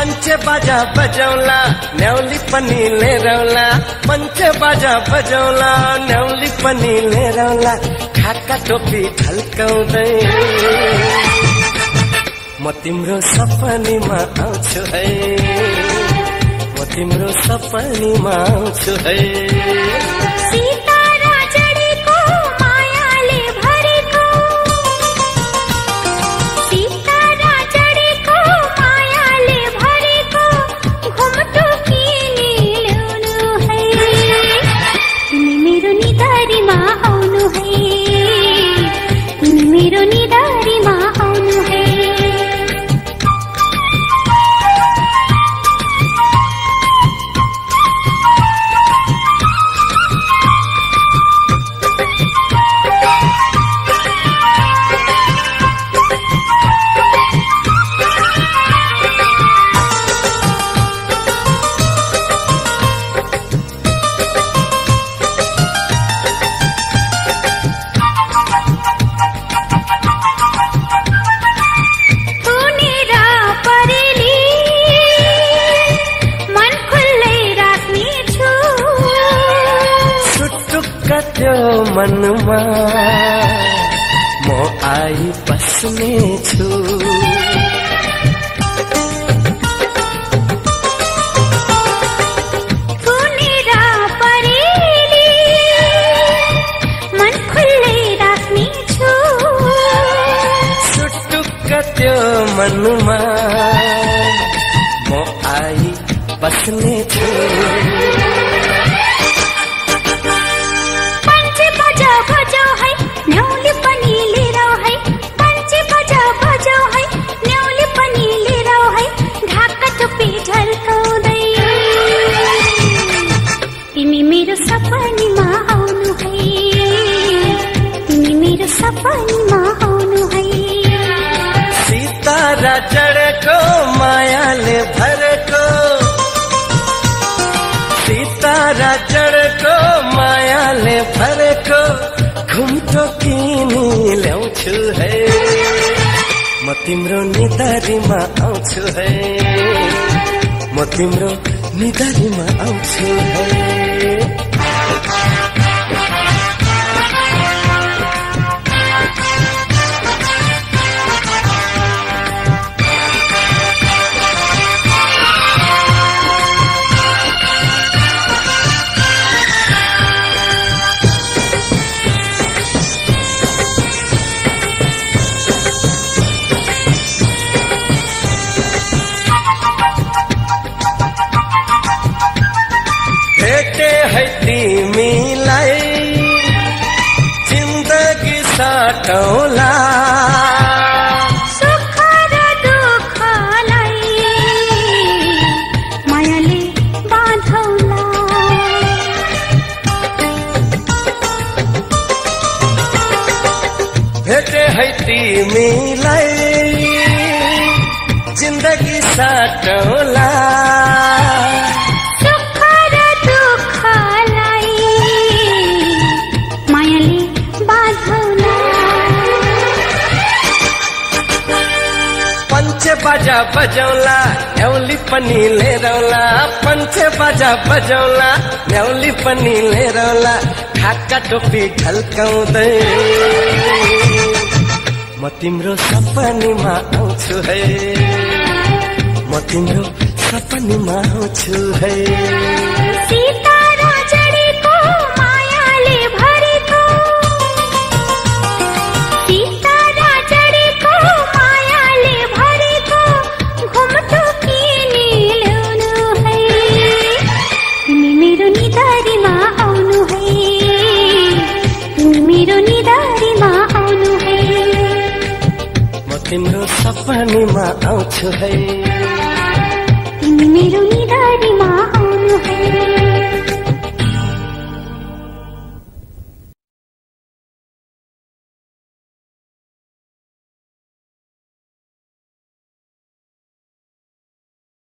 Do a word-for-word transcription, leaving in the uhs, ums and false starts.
पंचे बाजा बजौला न्याउली पनि लेरौला पंचे बाजा बजौला न्याउली पनि लेरौला ढाका टोपी ढल्काउँदै म तिम्रो सपनीमा आउँछु है म तिम्रो सपनीमा आउँछु है त्यो मनमा म आई बस्ने छु कुनेरा परेली मन खुल्लै राख्ने छु सुटुक्क त्यो मनमा म आई बस्ने छु सपनीमा आउनु है तिमी मेरो सपनीमा आउनु है सितारा जडेको मायाले भरेको सितारा जडेको मायाले भरेको घुम्टो किनी ल्याउँछु है म तिम्रो निधारीमा आउँछु है म तिम्रो निधारीमा आउँछु है भेटे है तिमीलाई जिन्दगी साटौला सुख र दुःखलाई मायाले बाँधौला भेटे है तिमीलाई जिन्दगी साटौला पंचे बाजा बजौला न्याउली पनि लेरौला पंचे बाजा बजौला न्याउली पनि लेरौला ढाका टोपी ढल्काउँदै म तिम्रो सपनीमा आउँछु है म तिम्रो सपनीमा आउँछु है सितारा जडेको मायाले भरेको सितारा जडेको मायाले भरेको घुम्टो किनी ल्याउनु है तिमी मेरो निधारीमा आउनु है तिमी मेरो निधारीमा आउनु है म तिम्रो सपनीमा आउँछु है तिमी मेरो